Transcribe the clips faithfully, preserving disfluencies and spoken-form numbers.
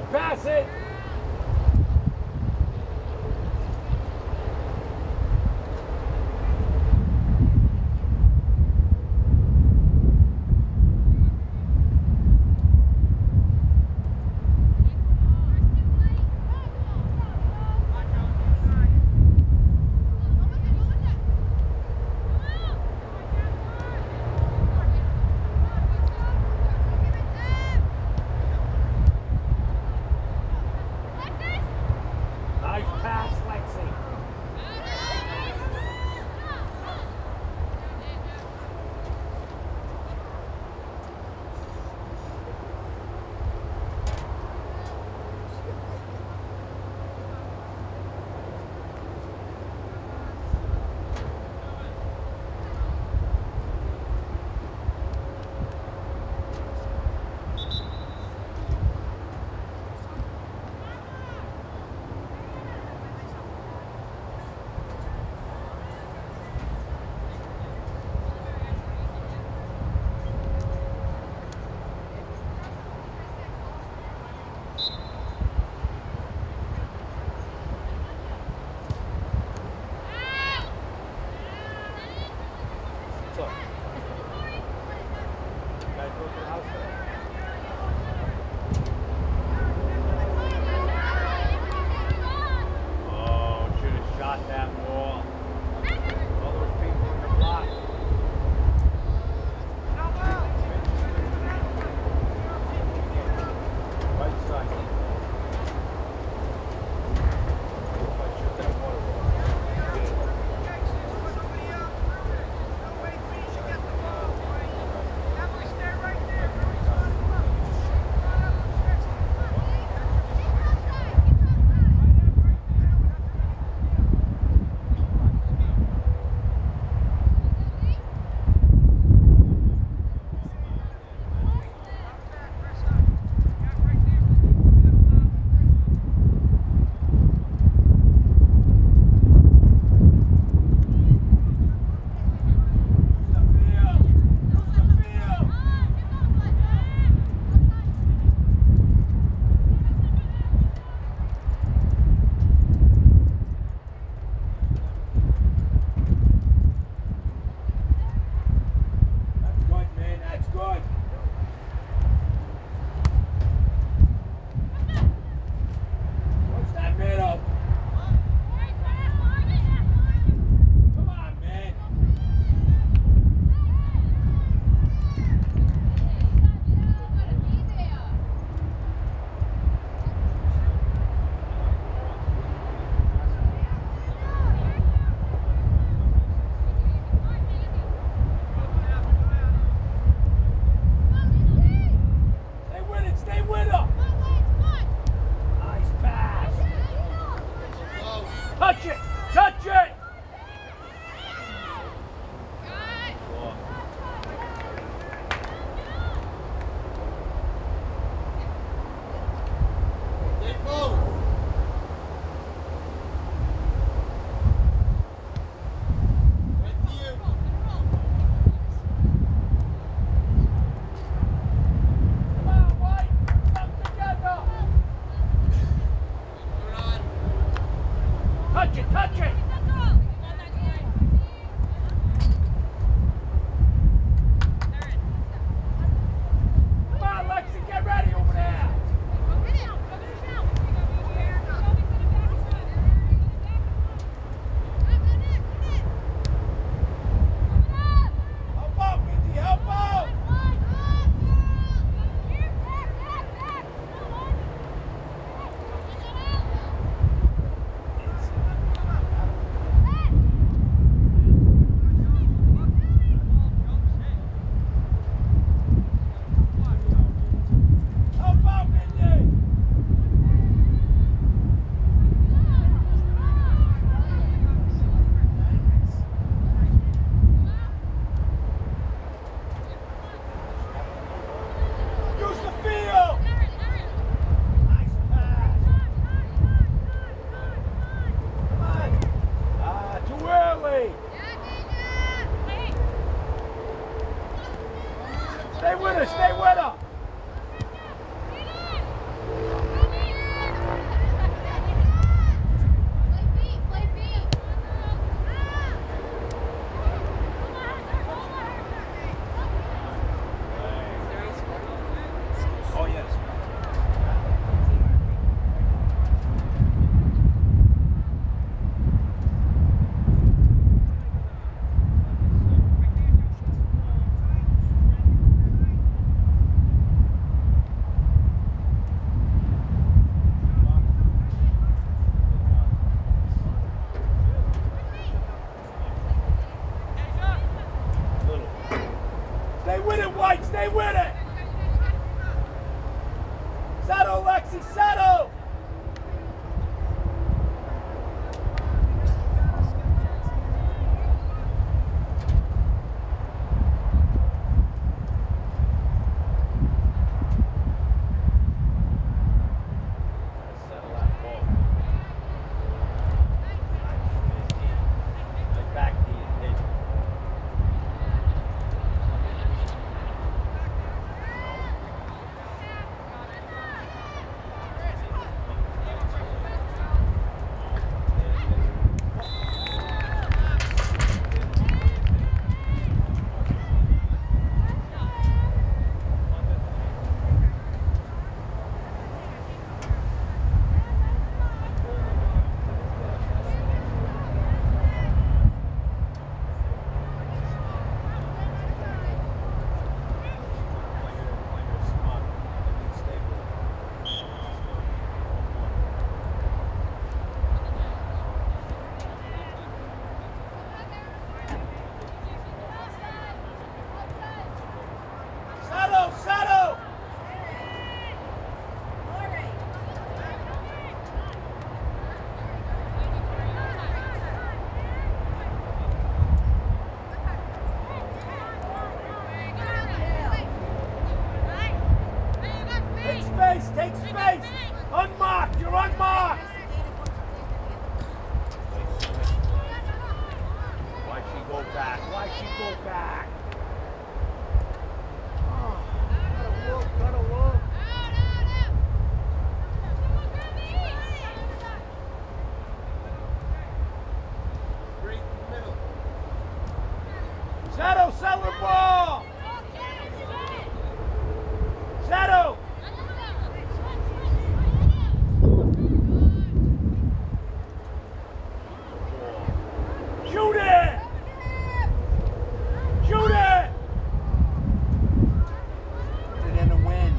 pass it. Stay with it, White. Stay with it. Settle, Lexi. Settle. Take space! Unmarked! You're unmarked! Why'd she go back? Why'd she go back? Oh, gotta look, gotta look. Great middle. Shadow, sell the ball! Shadow! Shoot it! Shoot it! Put it in the wind.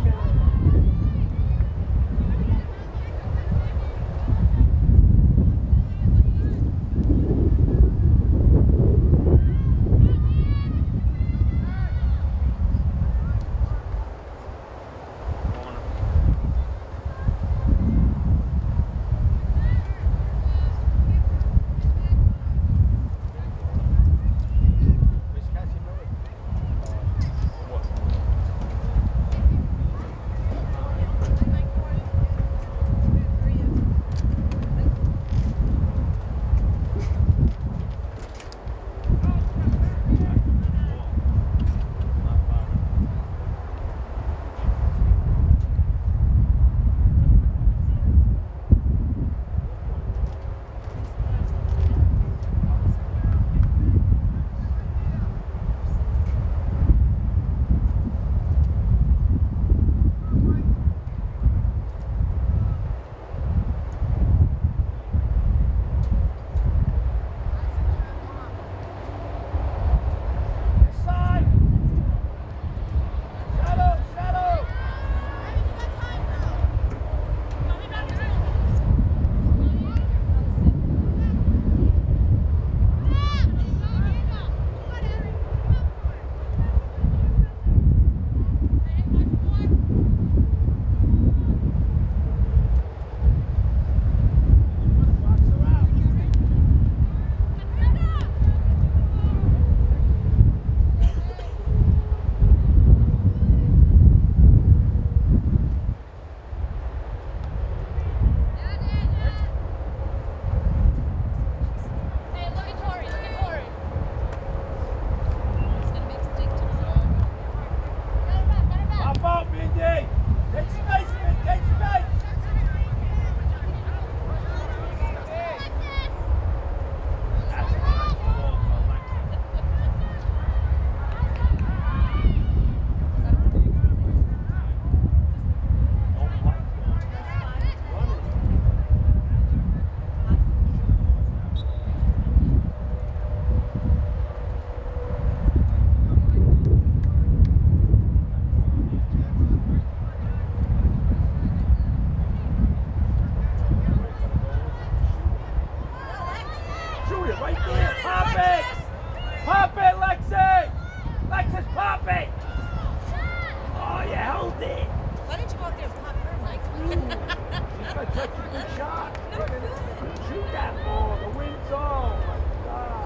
Right there. Pop it. Pop it, Lexi. Alexis, pop it! Oh, you held it! Why didn't you go out there and pop her, Mike? She's got such a good shot. No good. Shoot that ball. The wind's on. Oh, my God.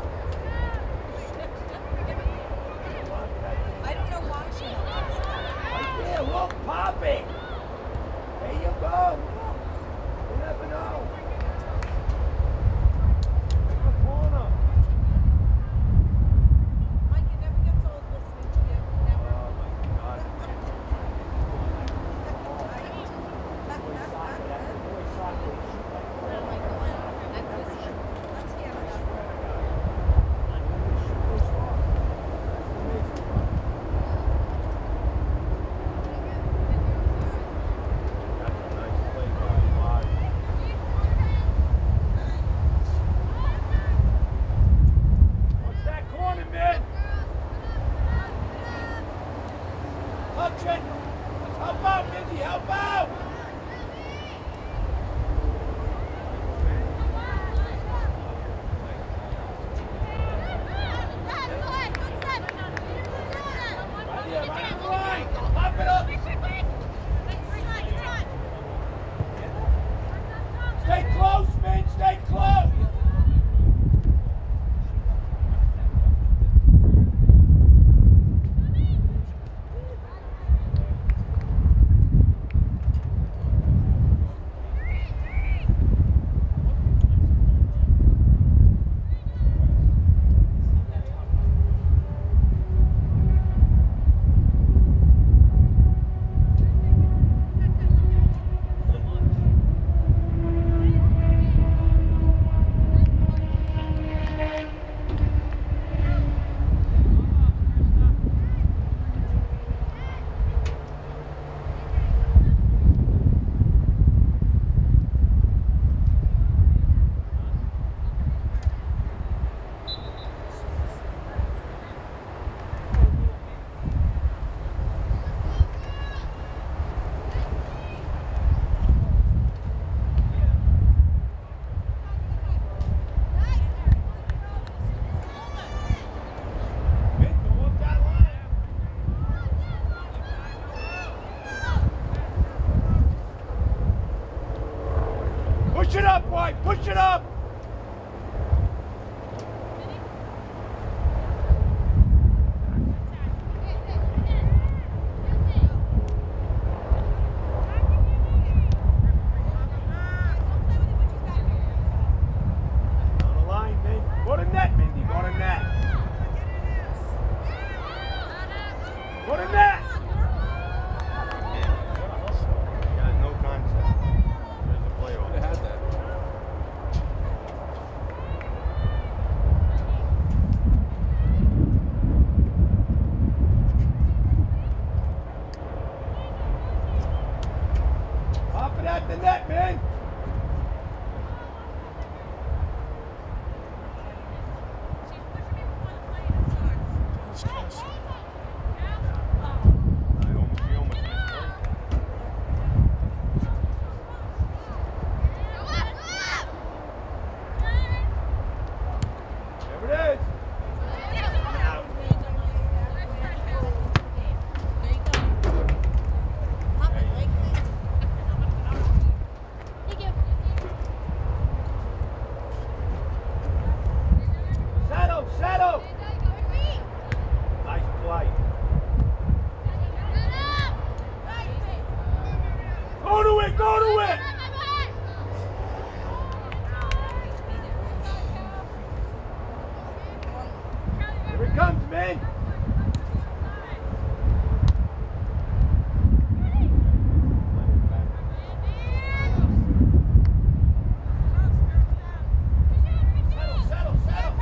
I don't know why she held it. Right there, look, pop it. There you go. You never know. In the corner. Mike, it never gets old listening to you. Never. Oh, my God. Help out, Mindy, help out! Right here, right on the line! Pop it up! Stay close, Min, stay close! Push it up, White! Push it up! On the line, Mindy. Go to net, Mindy. Go to net. Go to net! Yeah, no concept. There's a playoff. They had that. Pop it at the net, man! I almost, he almost missed it. There it is! Settle, settle! Nice play. Go to it, go to it! Here it comes, man! Settle, settle, settle!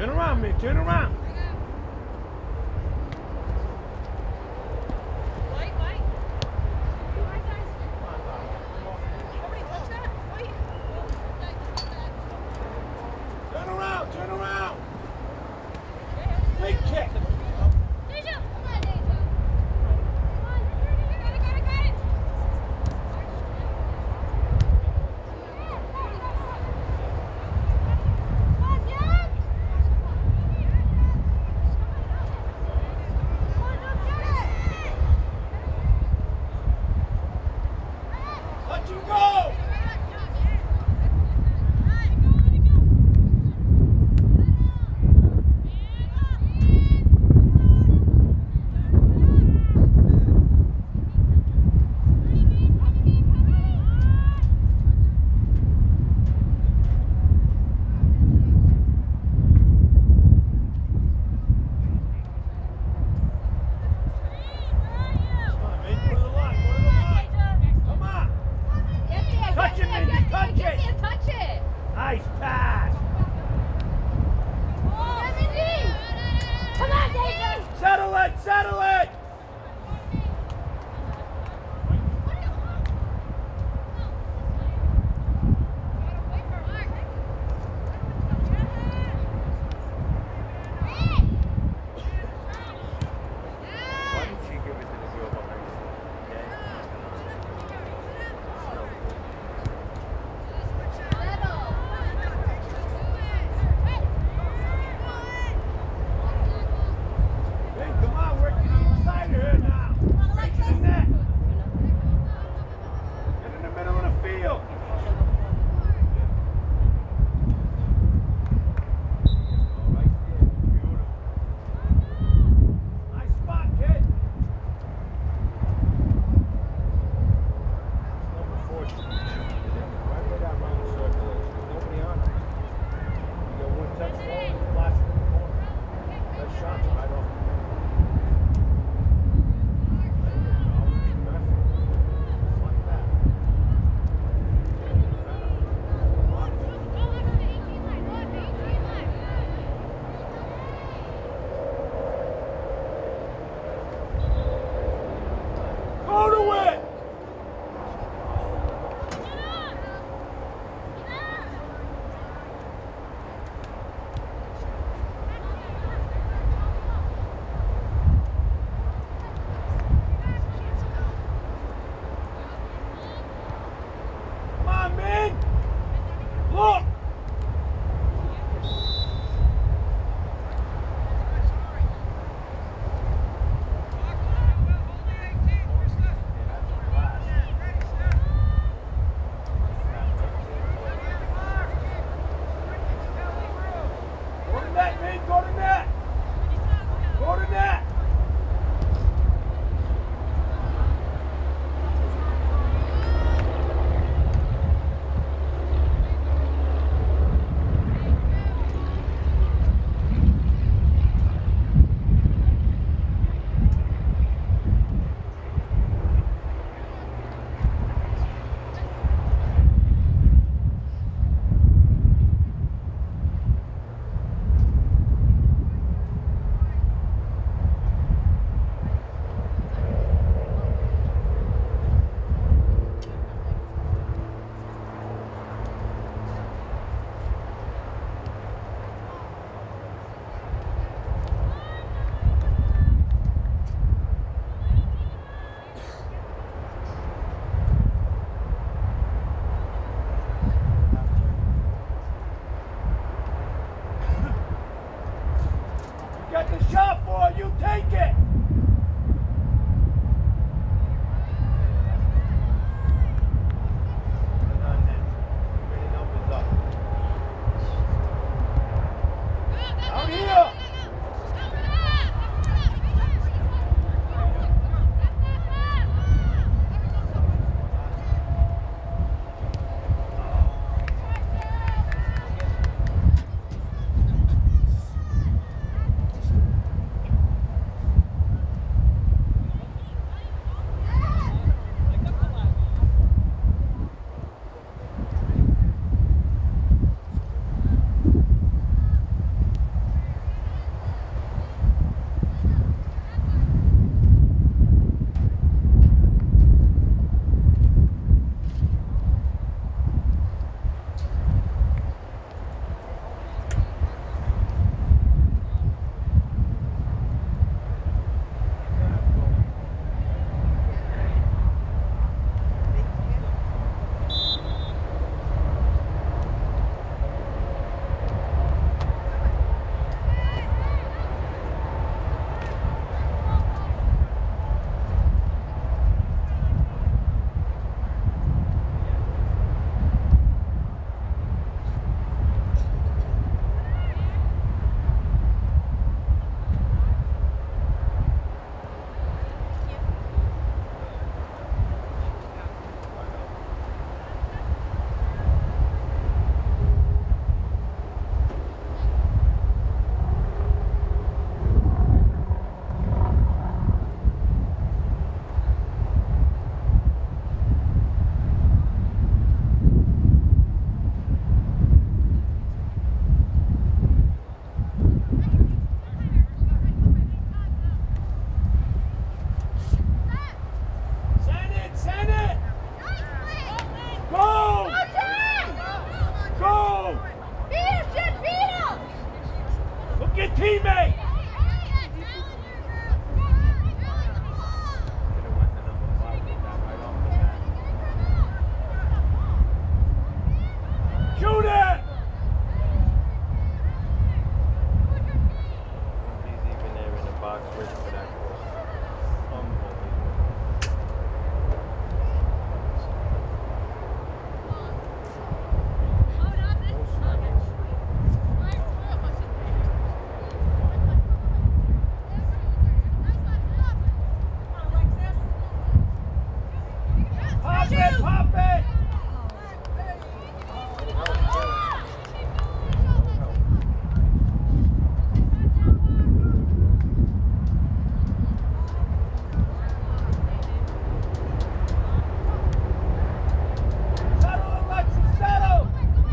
Turn around, man. Turn around. White, white. White guys. Nobody touch that. White. Turn around. Turn around. Big kick. Deja. Come on, Deja. Come on. Got it, got it, got it. Let you go. Nice pass. Come on, Deja. Settle it, settle it. Why didn't she give it to the girl behind her? Hey, come on, we're inside here now. Right to the net. Get in the middle of the field. Right there. Beautiful. Nice spot, kid. Number four, she should be there. Right where that round circle is. There's nobody on it. You got one touch forward, last in the corner. That shot's right off the middle. There you go. Perfect. Just like that. Go to it. Come on, man. Look. Go to net, man. Go to net. Go to net. Get the shot, boy. You take it. Put it on net. Bring the numbers up. Out here. teammate. Shoot it! He's even there in the box waiting for that goal. Unbelievable. Pop it, pop it! Settle, Alexis, settle!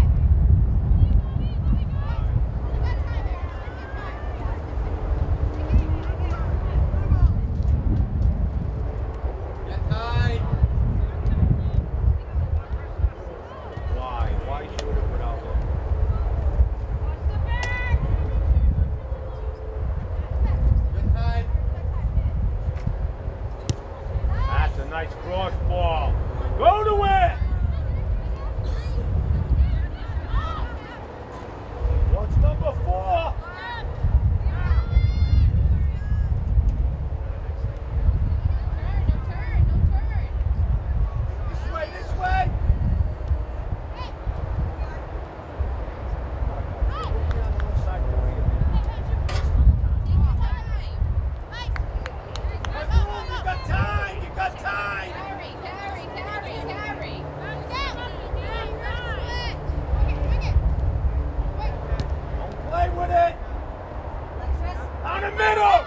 Get tight. Why? Why shoot it without looking? Get tight. That's a nice cross ball. Go to it! What's number four? This way, this way! You got time! You got time! Don't play with it! Down the middle!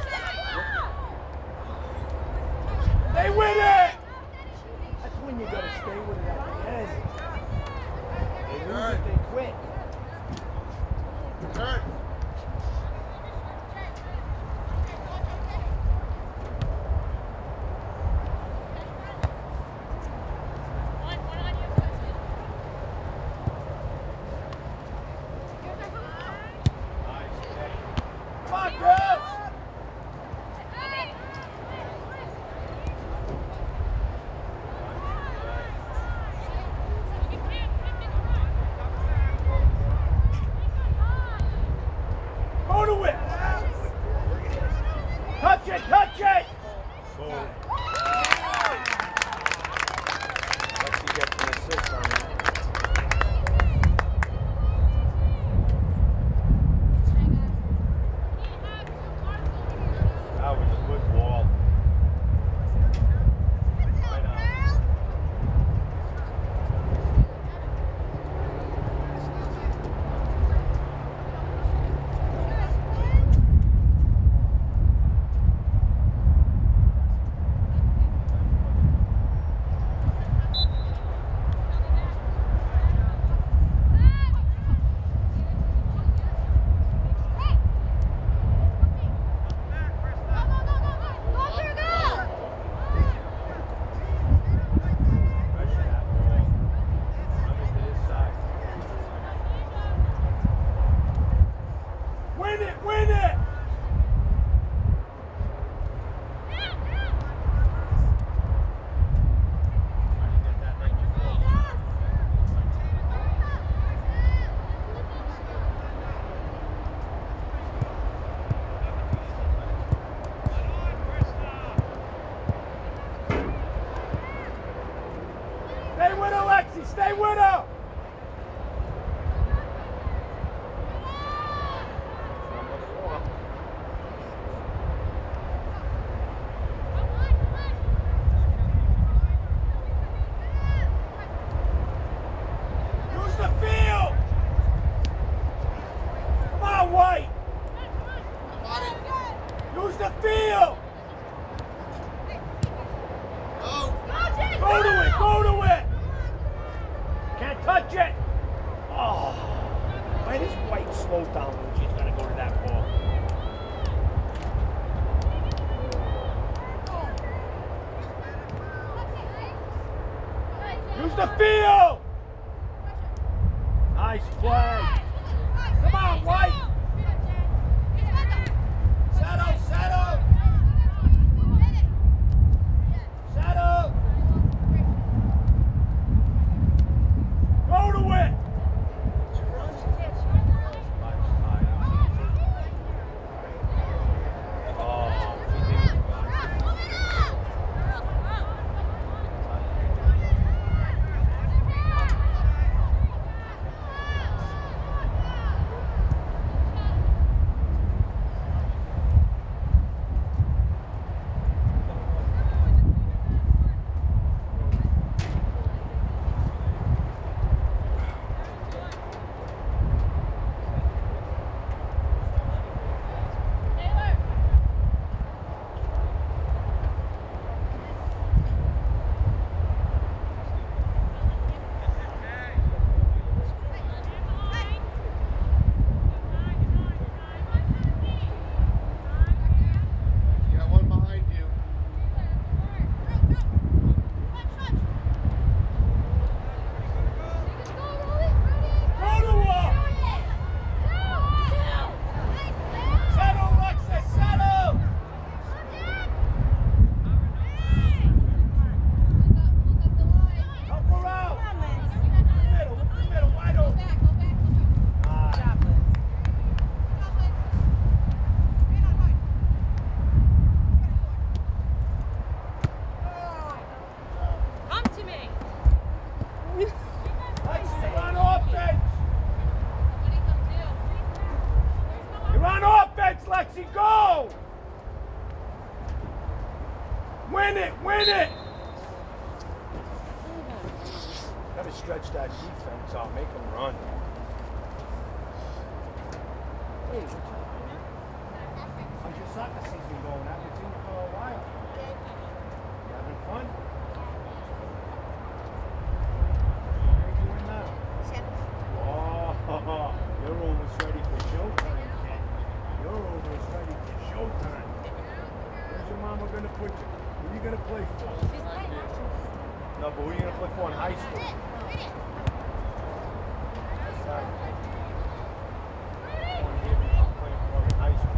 Stay with it! That's when you gotta stay with it at the end. They lose it, they quit. Turn. Come on, girls! Go to it! Touch it, touch it! Boom. Lexi gets an assist on that. That was a good ball. Right on. Pressure that ball. Coming to this side. Win it, win it! Trying to get that ninety-four. Stay with her, Lexi, stay with her! Number four. Use the field! Come on, White! Use the field! Go. Go to it, go to it! Can't touch it! Oh, why does White slow down when she's gonna go to that ball? Use the field! Nice play! Come on, White! Lexi, go! Win it, win it! Gotta stretch that defense out, make them run. Hey, what's up, man? How's your soccer season going? I haven't seen you for a while. You having fun? What are you doing now? Oh, you're almost ready for showtime, Ken. You're almost ready for showtime. Where's your mama gonna put you? Who are you gonna play for? No, but who are you gonna play for in high school? Sorry. I want to hear you playing for in high school.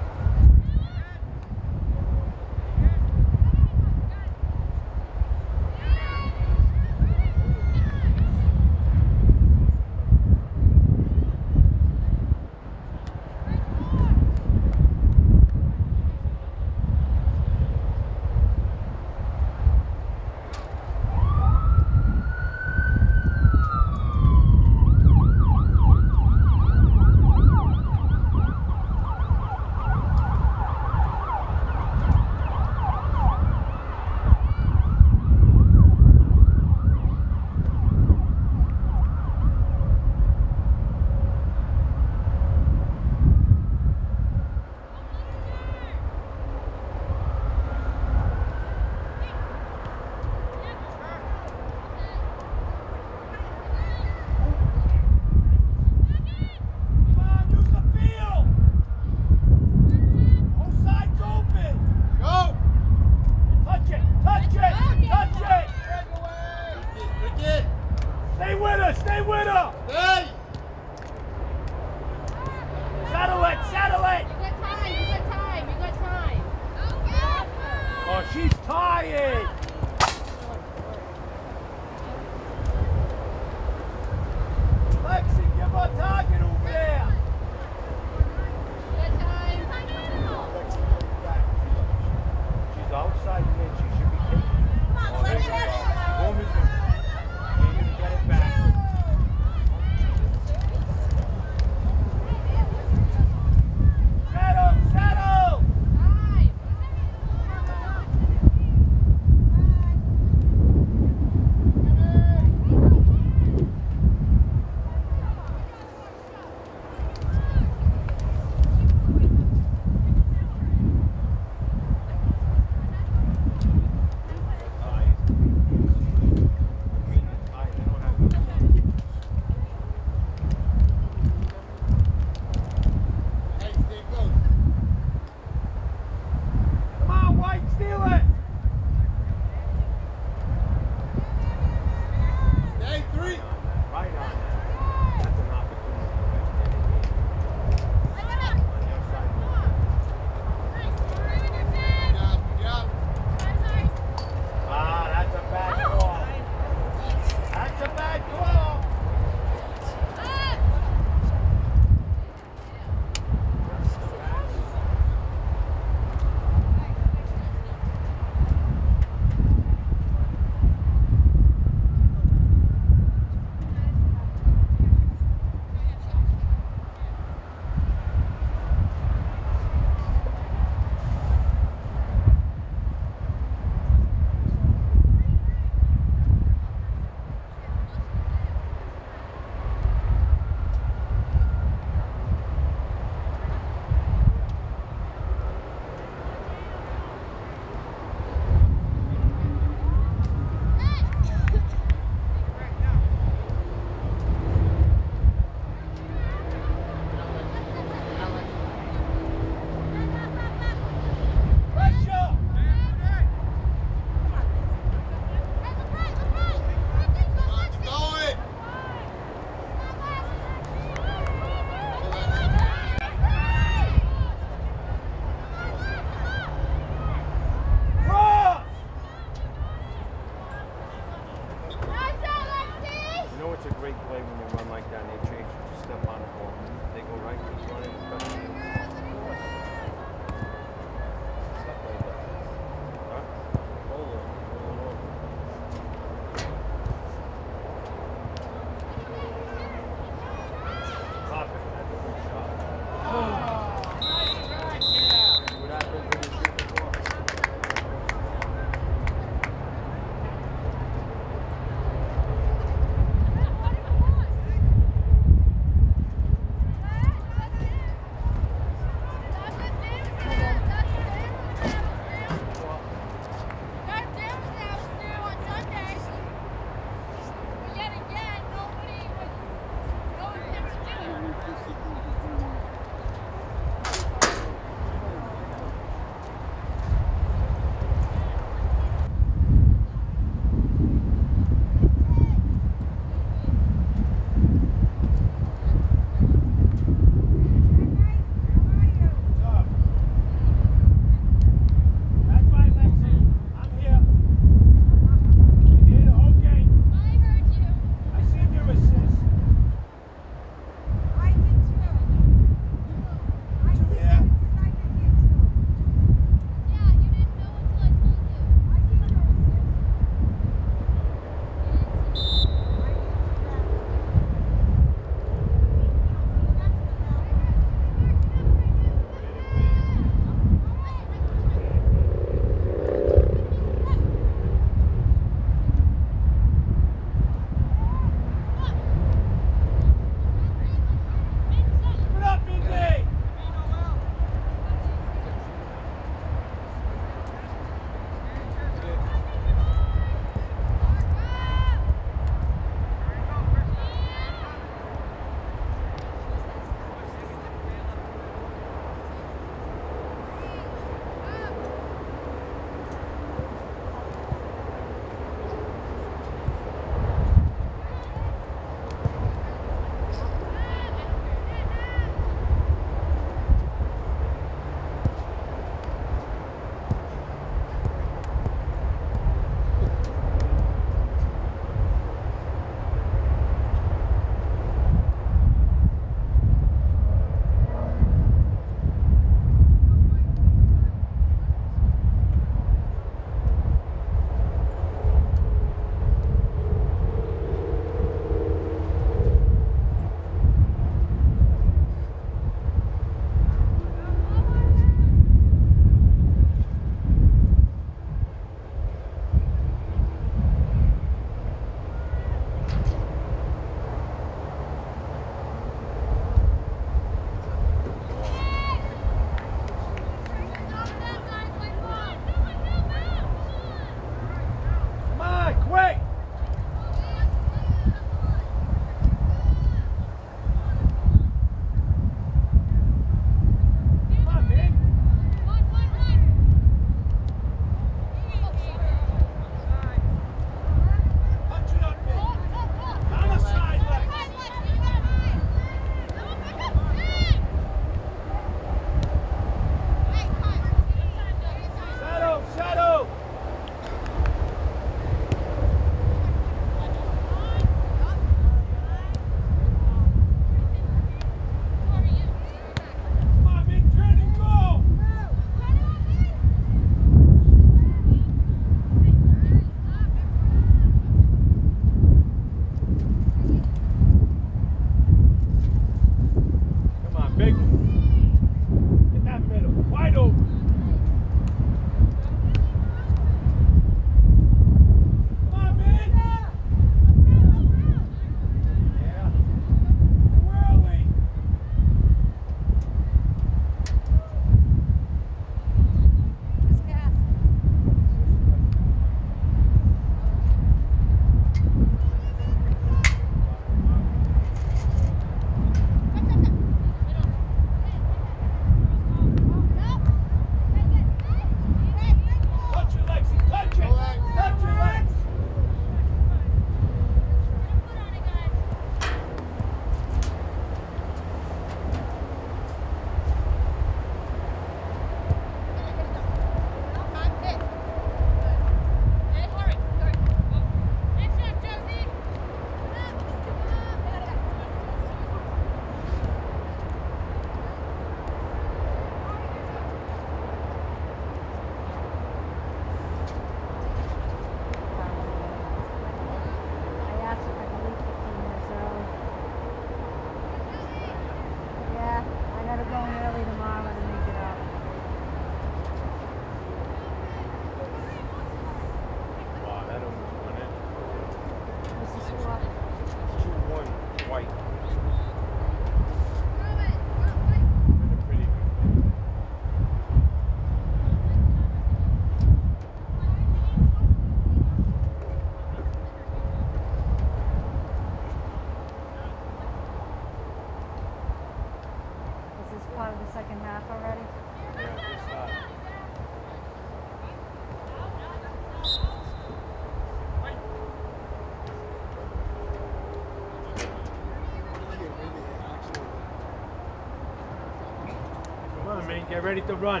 ready to run.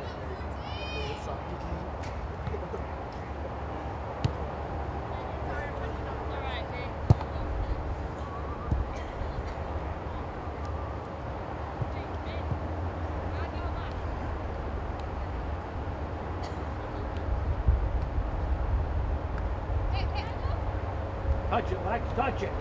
Touch it, Lex, touch it.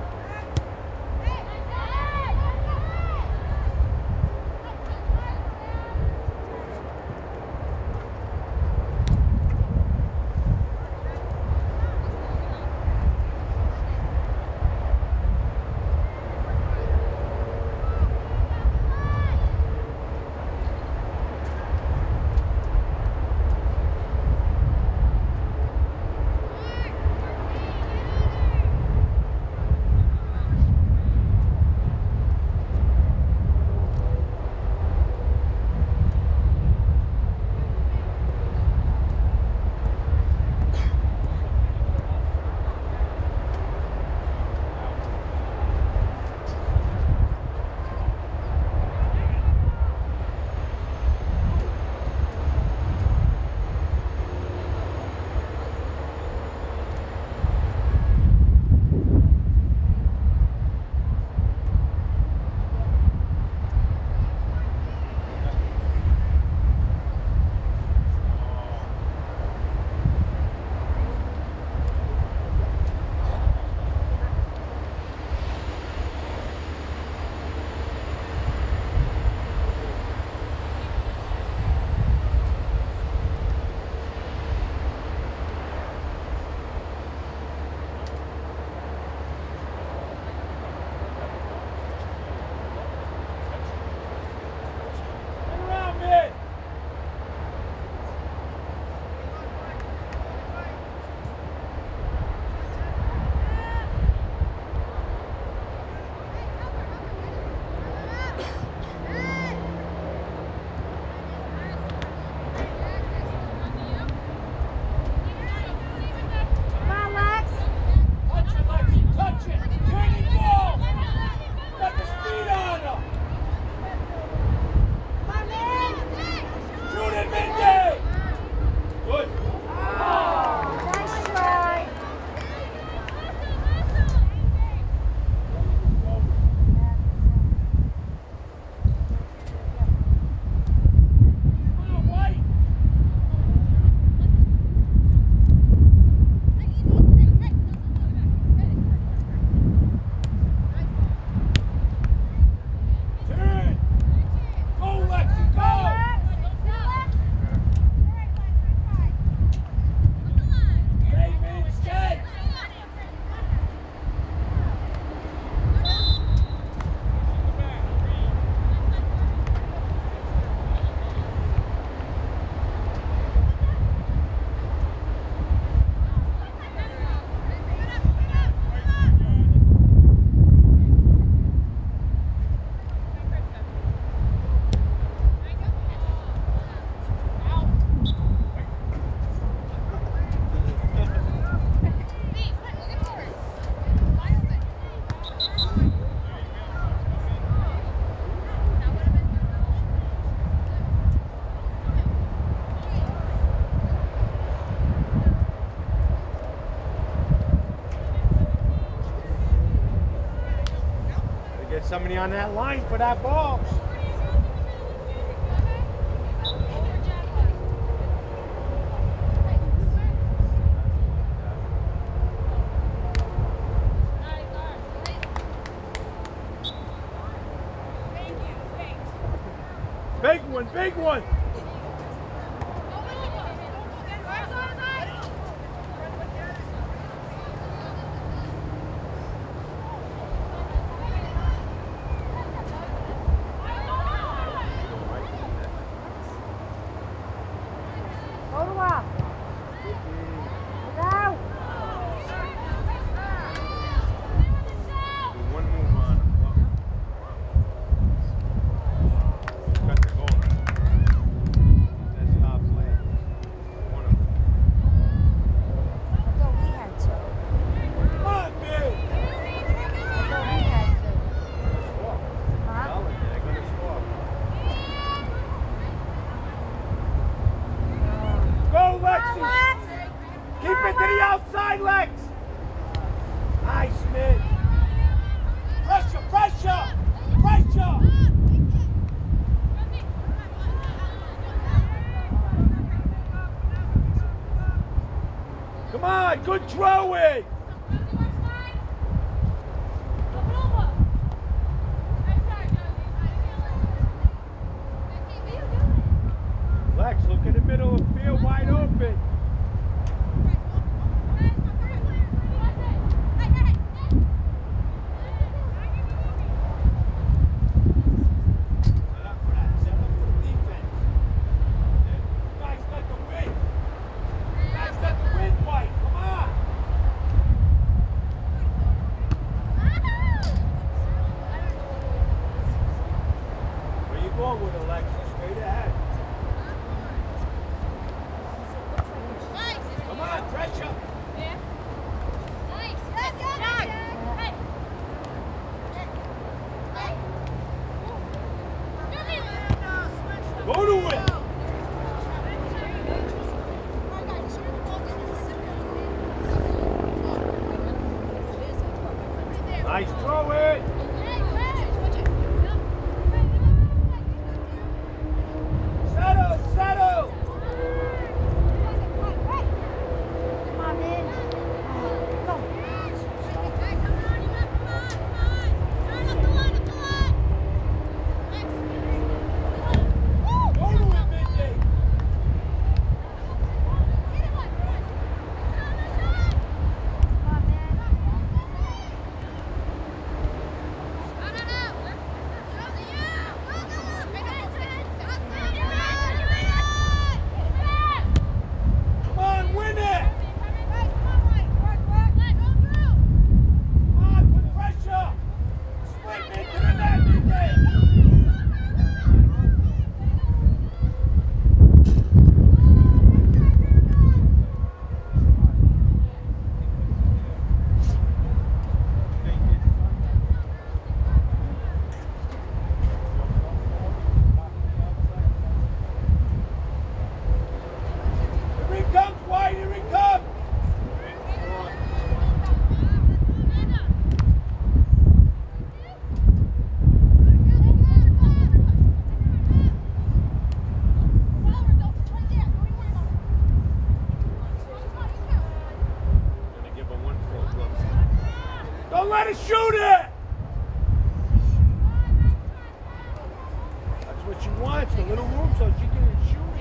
Somebody on that line for that ball. Big one, big one. to the outside, Lex. Nice, Mitch. Pressure, pressure, pressure. Come on, good throwing. Lex, look in the middle of the field, wide open. Go to it! Nice throw it! Settle, settle! Come on, man. Go. Don't let her shoot it! That's what she wants, the little room so she can shoot it.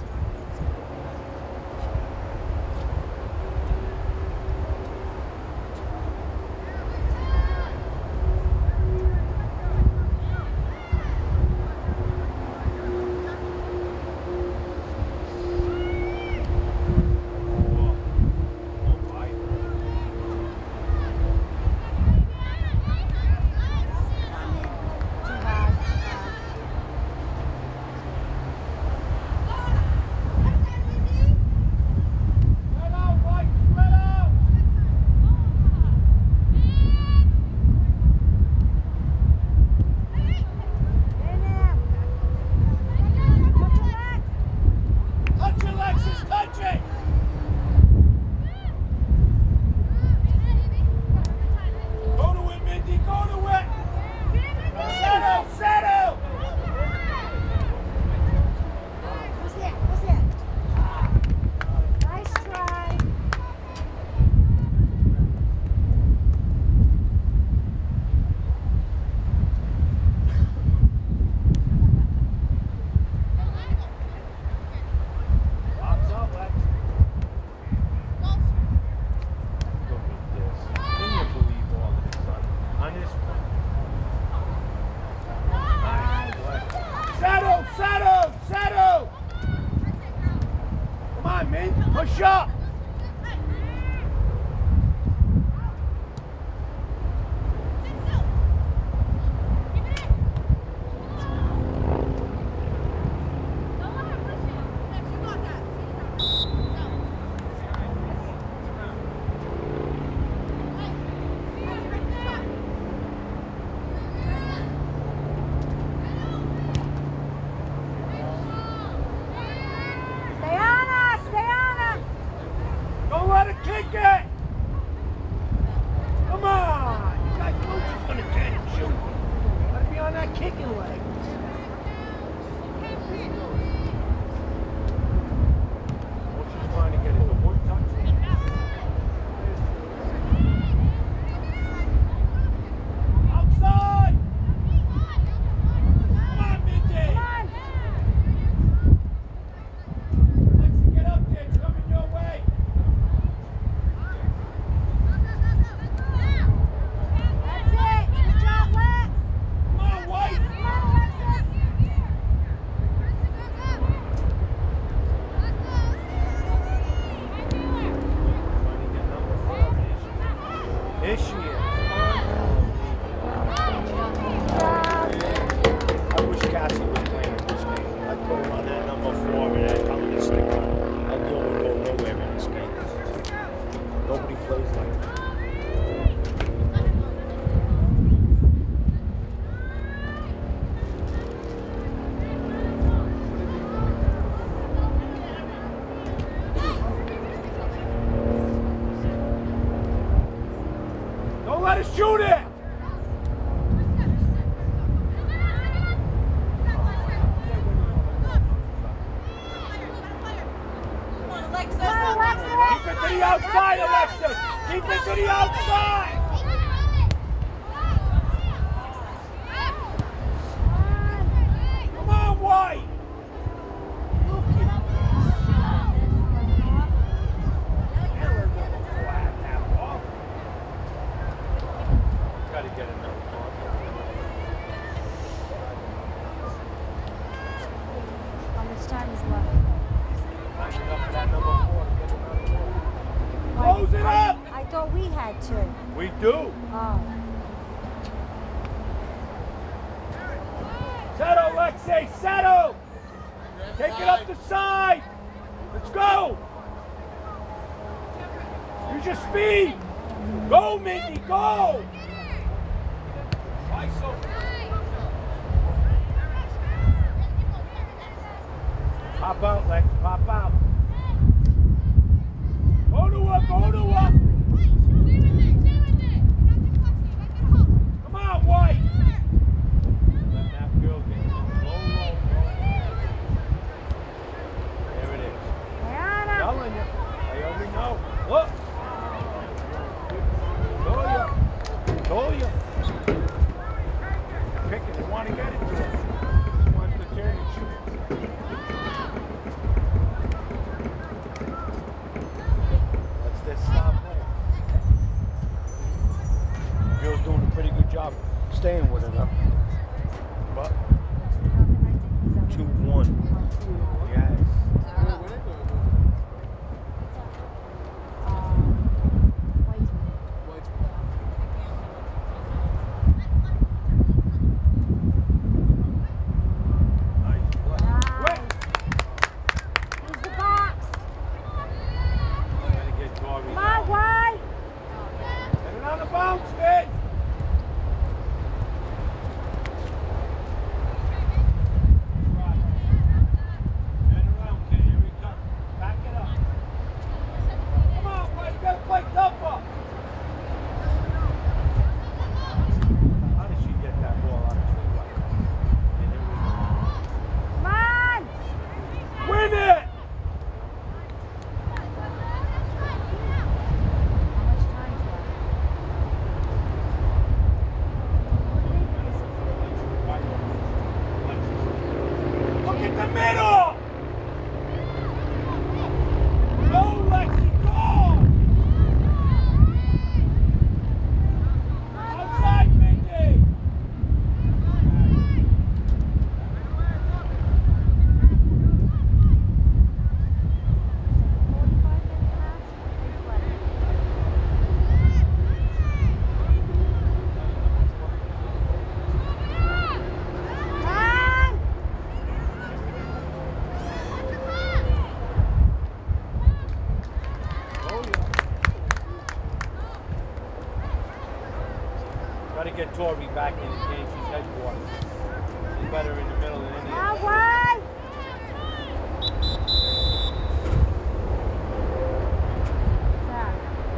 Push up! Shoot it! Keep it to the outside, Alexis! Keep it to the outside! Come on, White! Gotta get another ball. How much time is left? Line it up for that number four to get another ball. Why- Close it I- up! I thought we had two. We do. Oh. Settle, Alexei, settle! Take it up the side! Let's go! Use your speed! Go, Mindy, go! Why so? Pop out, Lex, pop out. Go to her, go to her! Come on, White! Let that girl get low, low, low. There it is. Diana. Telling you. I already know. Look. Told you. Told you. Pick it. They want to get it to us. Just wants to turn and shoot. That's this stop there. Girl's doing a pretty good job staying with her though. But two one. Yes. Nice play. Quick. Use the box. Gotta get Dory Come on, out. White. Get it on the bounce, Finn. Turn around, kid. Here we come. Back it up. Come on, White. You gotta play tougher. How did she get that ball out of tree like that? And here we go. Come on. Win it! How much time's left? Look at the middle! Go, Lexi, go! Outside, Mindy! forty-five minute pass? They play. Come on. Oh, yeah. Gotta get Tori back in the game. She's headquarters. She's better in the middle than any Come on, of us. White. Zach.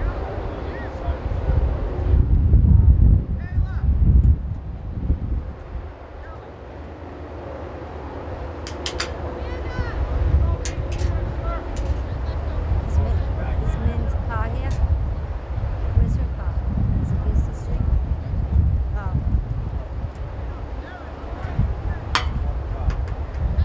Is Min, is Min's car here? Where's her car? Is it Beasley Street? Oh.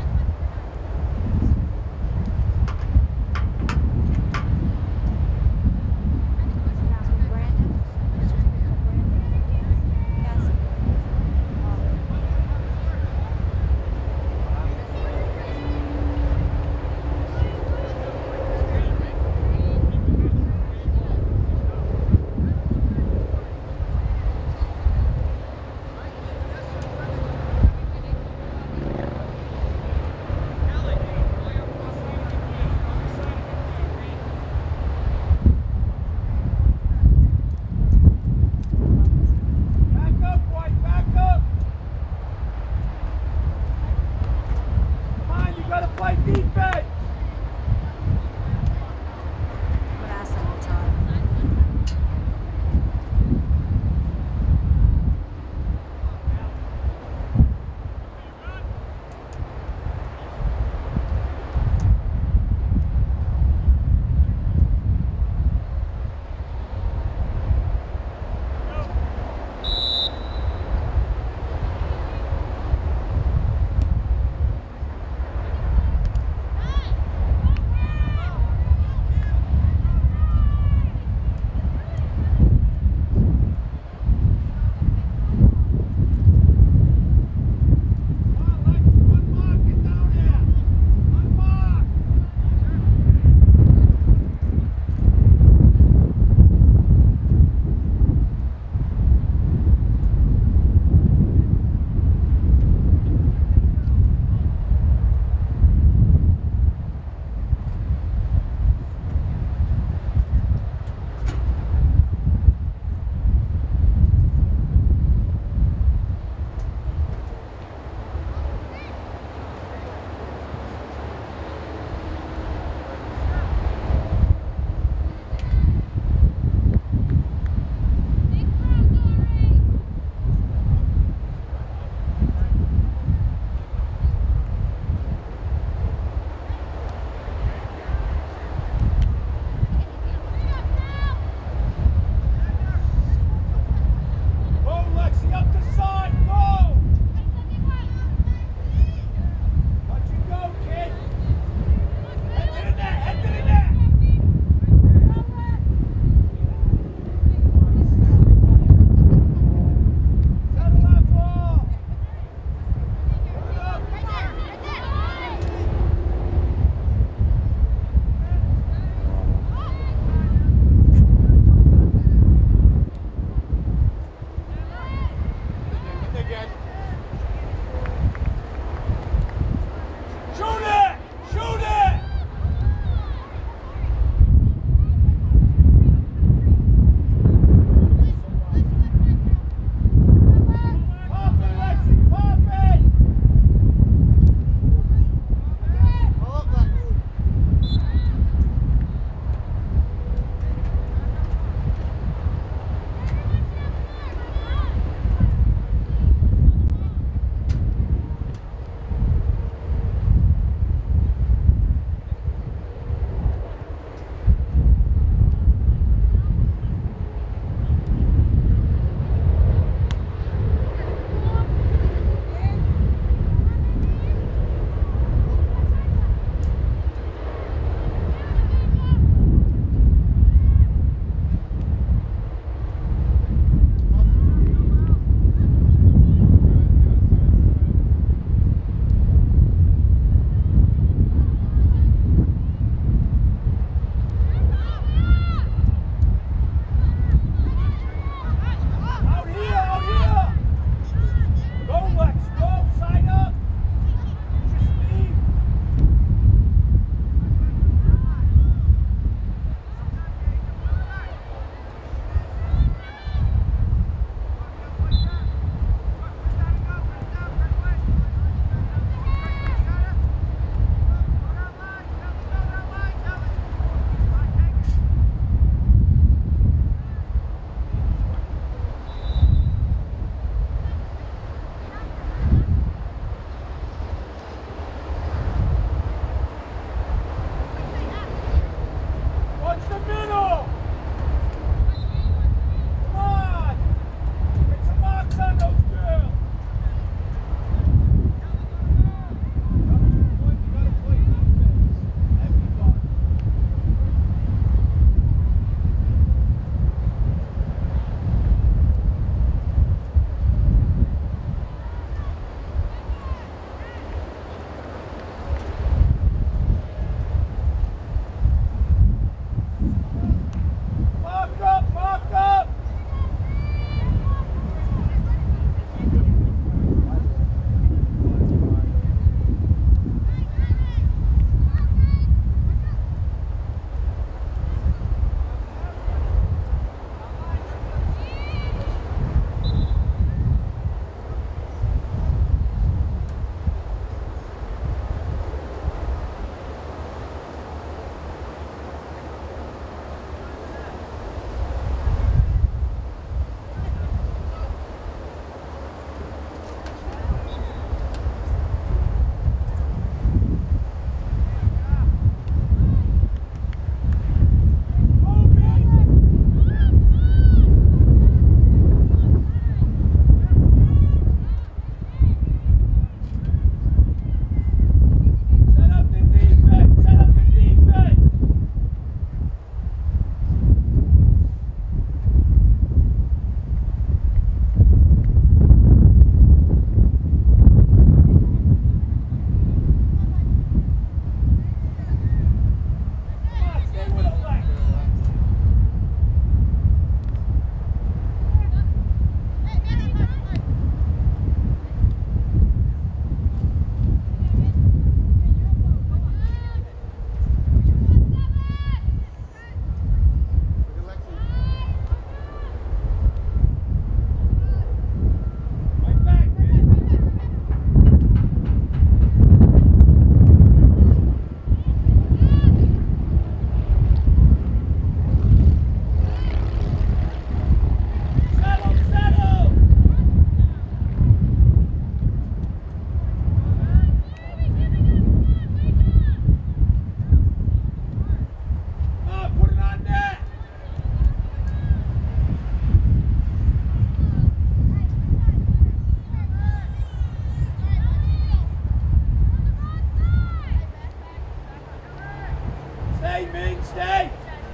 Stay, Ming, stay!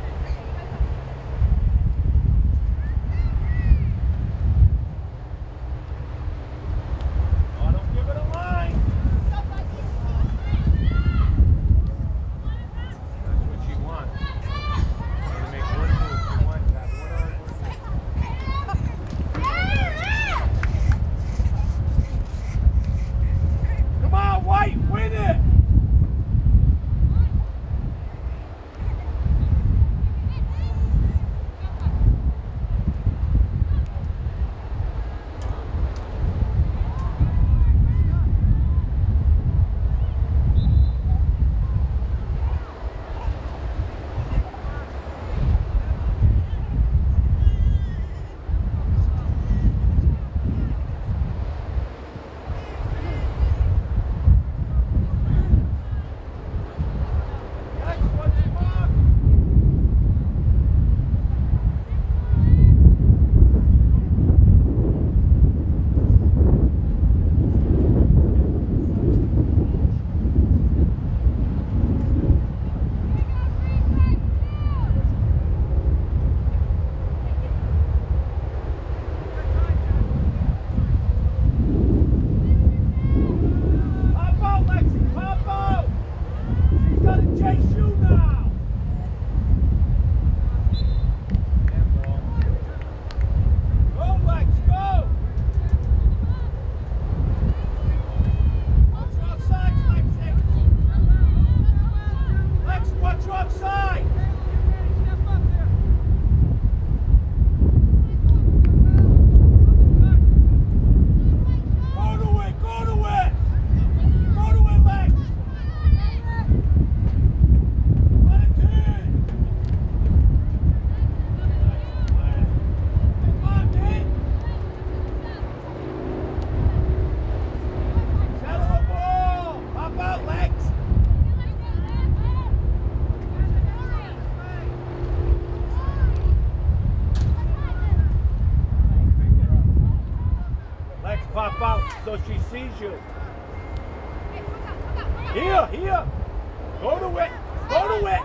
Oh, don't give it a line. That's what she wants. To make one move, she wants that one on one. Come on, White, win it! Pop out so she sees you. Here, here. Go to it. Go to it.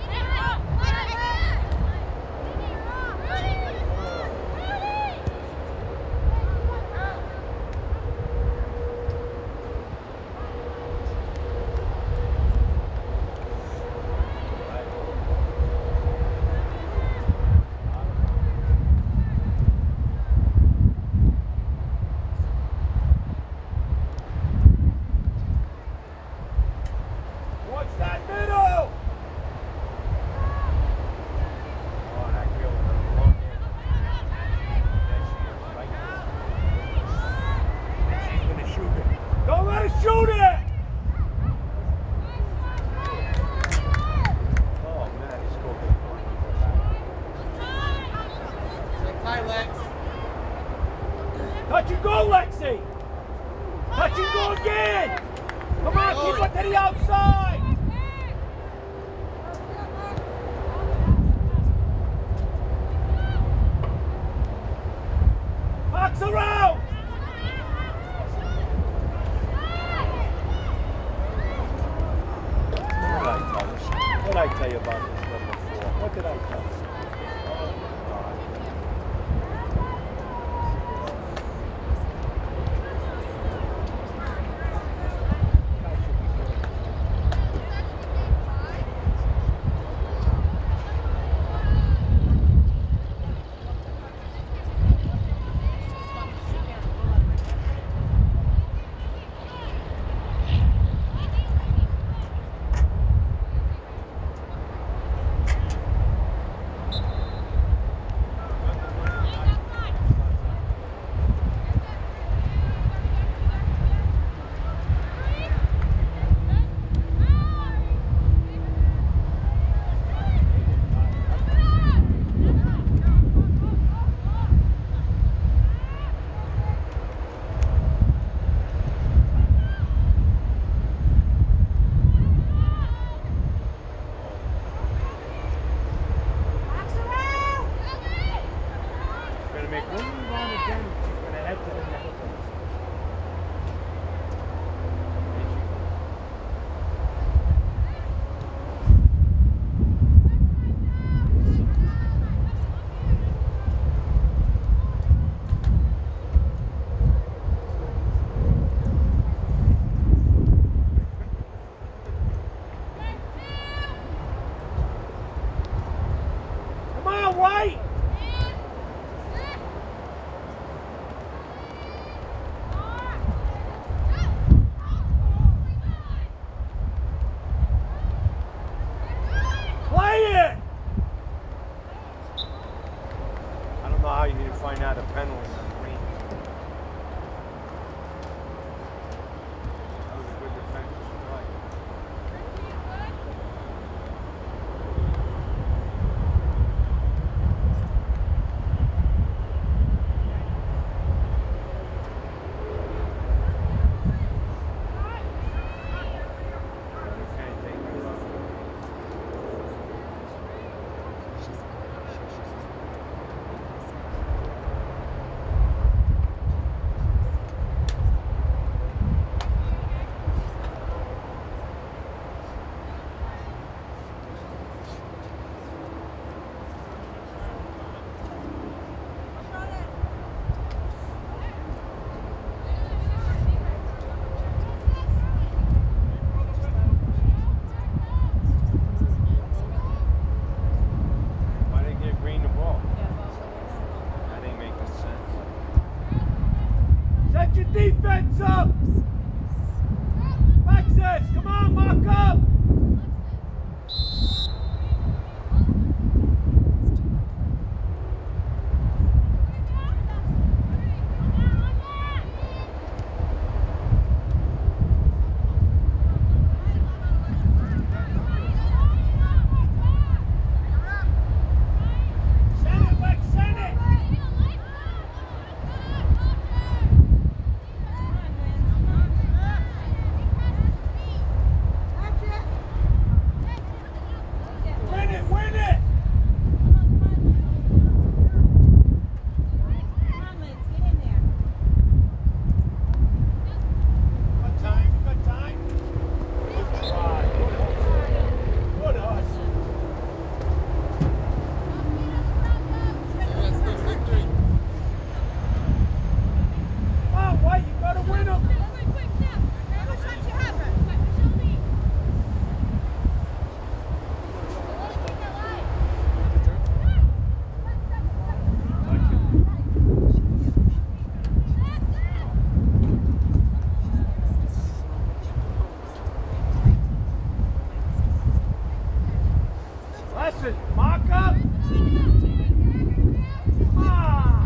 Touch and go, Lexi! Touch and go again! Come on, keep it to the outside! Box around! What did I tell you? What did I tell you about this stuff before? What did I tell you? on, White! Play it! I don't know how you need to find out a penalty on green. That was a good defensive play. Set your defense up! Alexis, come on, mock up! Listen, mock up! Ah.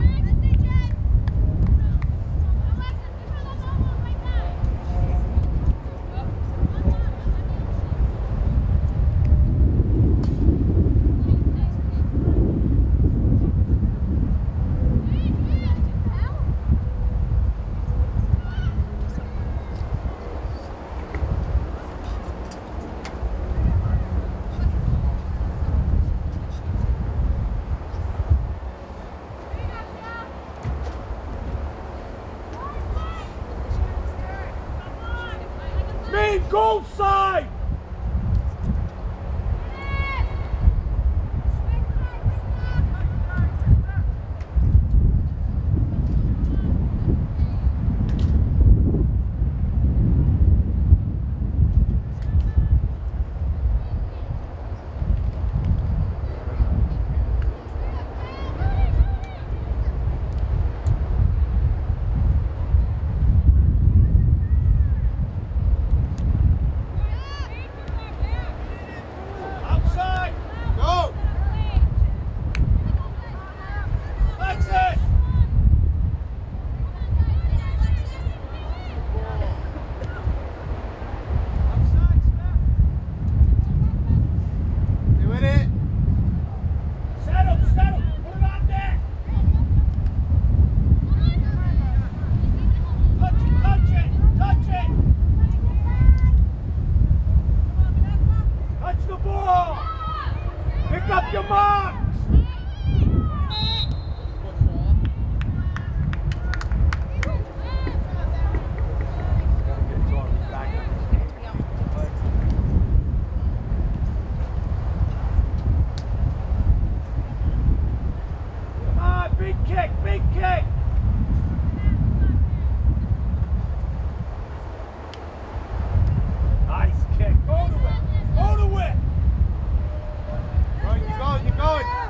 Goal side! Pick up your marks! Come on, big kick, big kick! Nice kick, go to it, go to it! Right, you're going, you're going.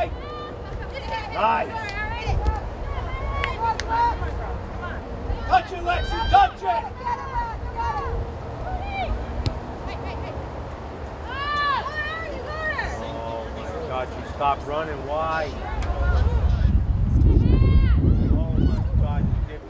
right. Nice. Touch it, Lexi, touch it. Oh my God, you stopped running wide. Oh my God, you did.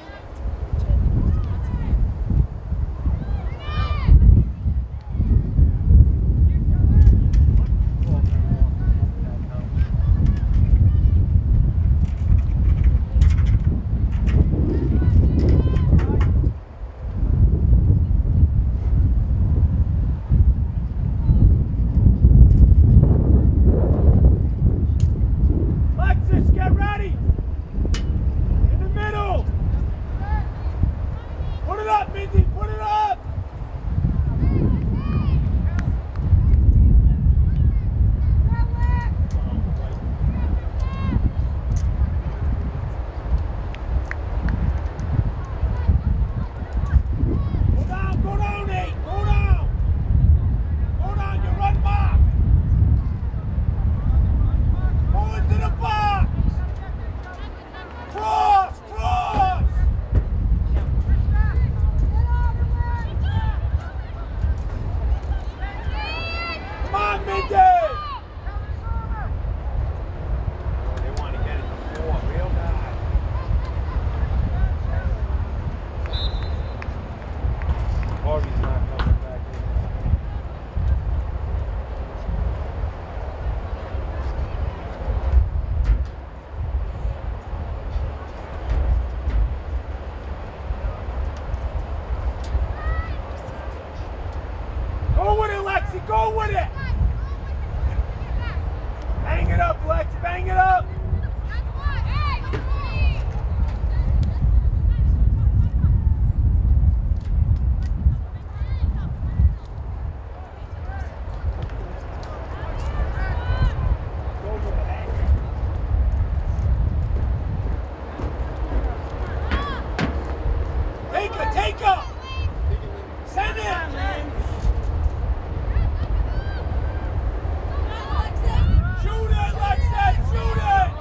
Go with it! Bang it up, Lex, bang it up! Take her, take her! Send it! Shoot it, Lexus! Shoot it!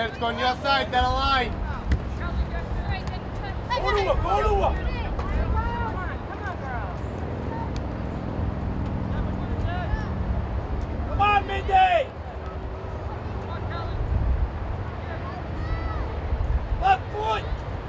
Good, it's going your side, that line. Go to her, go to her. Come on, Mindy. Left foot.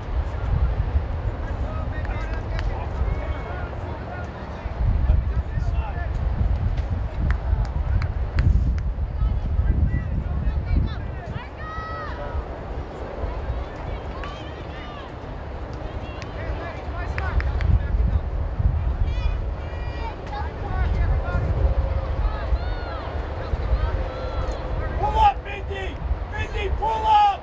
Pull up, Mindy. Mindy, pull up.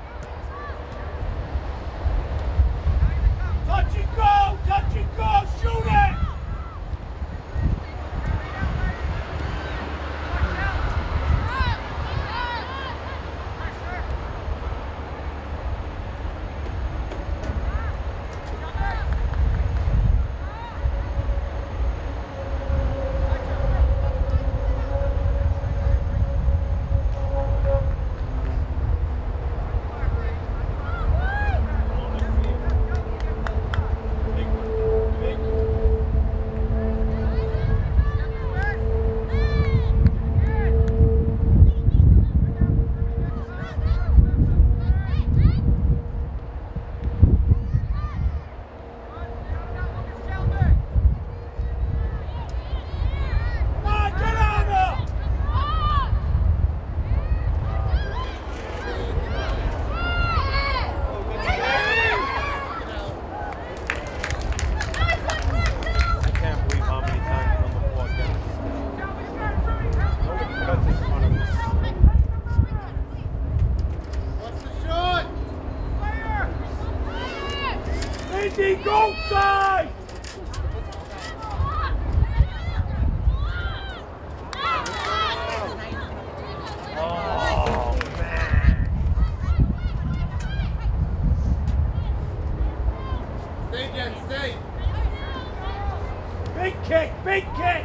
Touch and go, touch and go, shoot it! Come on, get on her! I can't believe how many times on the floor guys. Nobody cuts in front of us. What's the shot? Mindy, go side! Oh, man. Stay, Jen, stay. Big kick, big kick!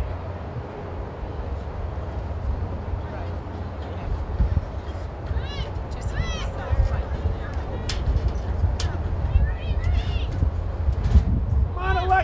Come on,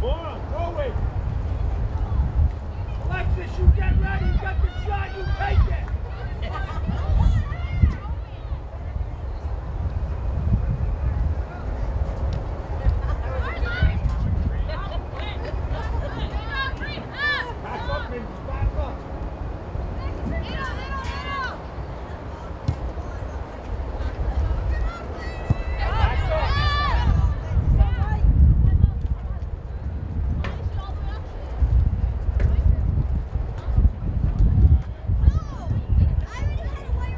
Go on, go it. Alexis, you get ready. You got the shot. You take it. Back up, Mindy. Back up. I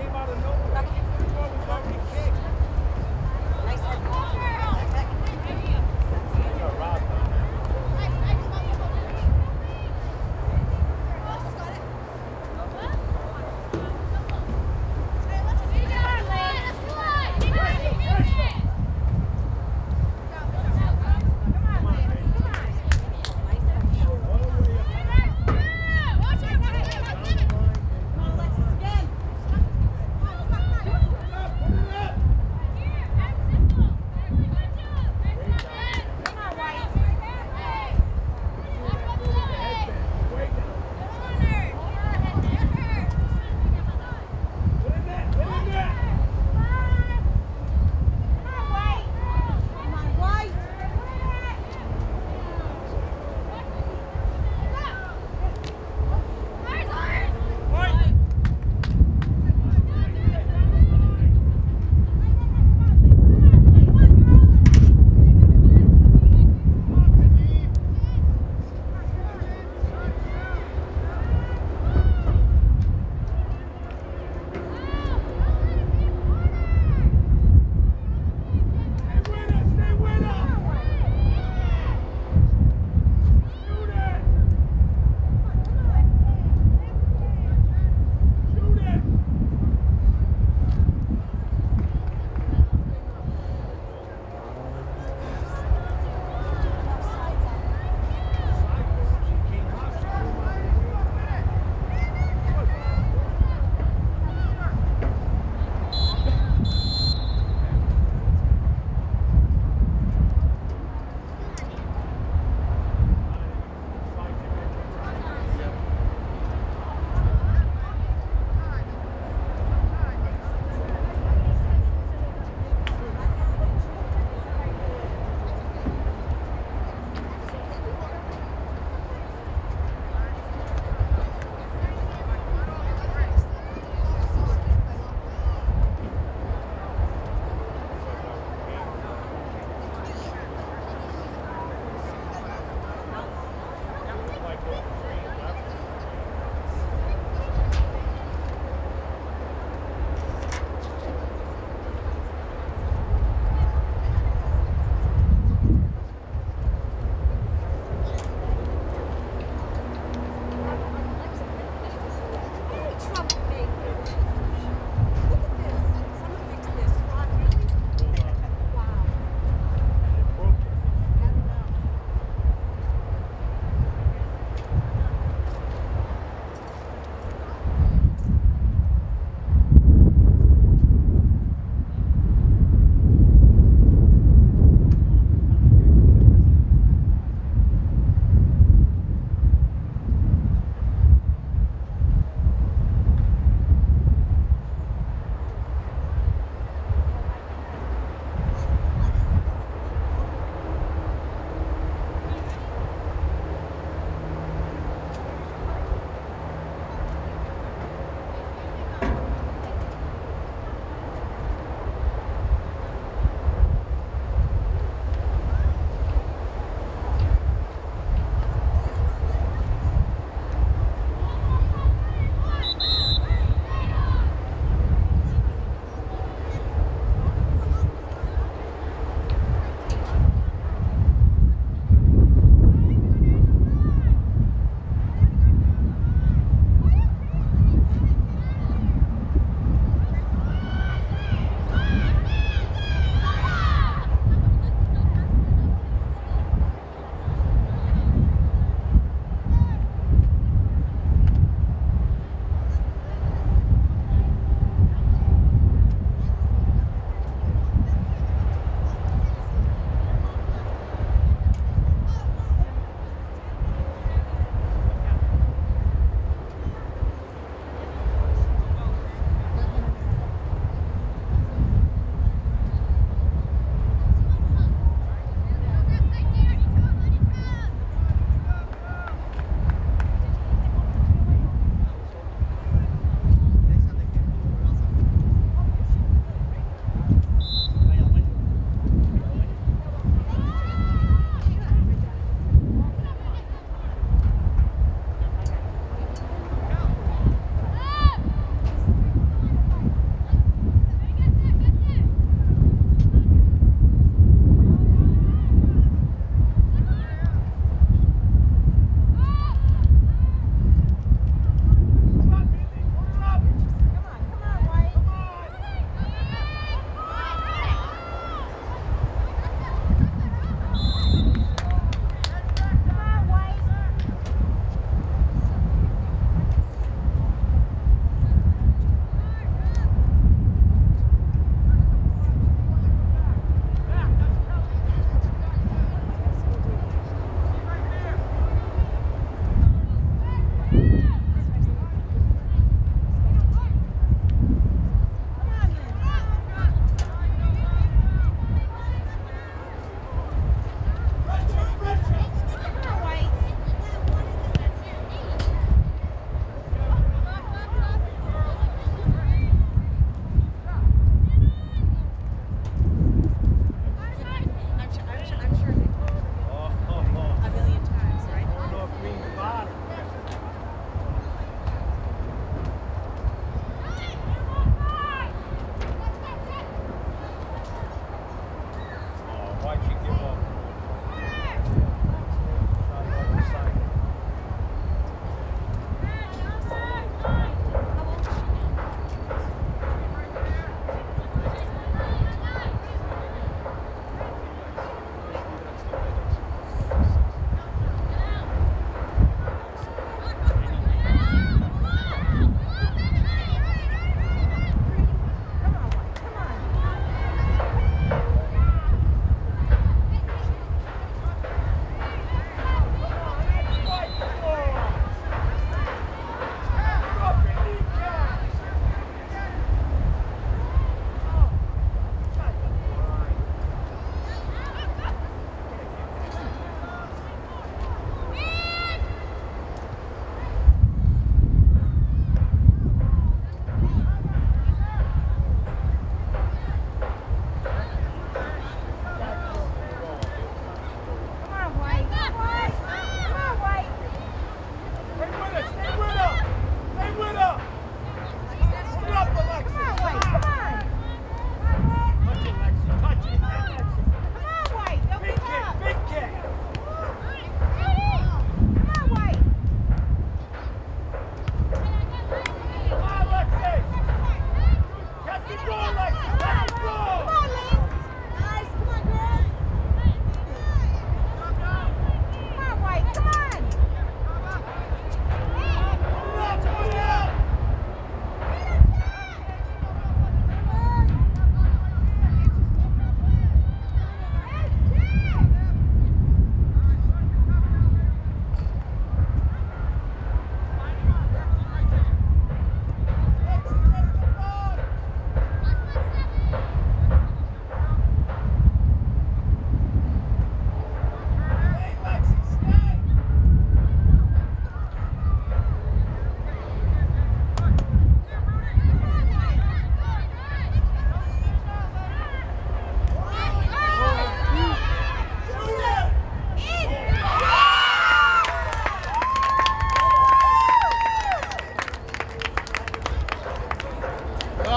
came out of nowhere. This one was already kicked. Nice head. They got robbed down there. Watch it!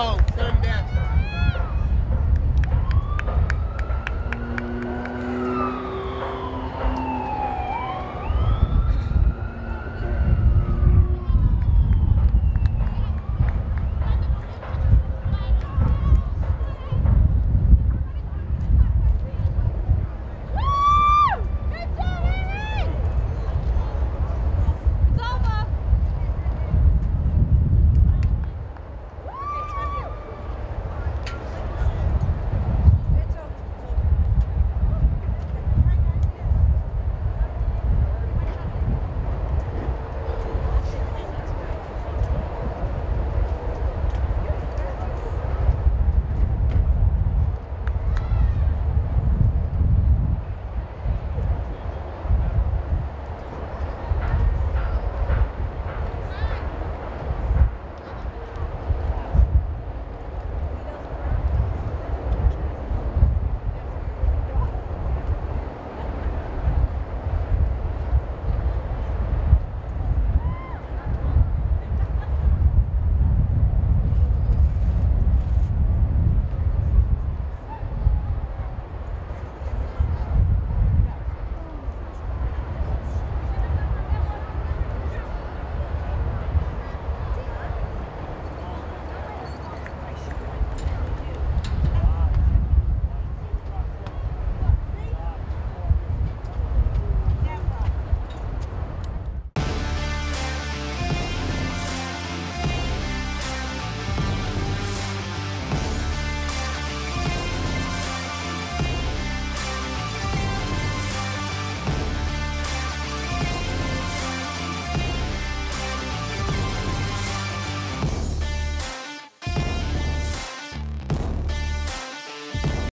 go.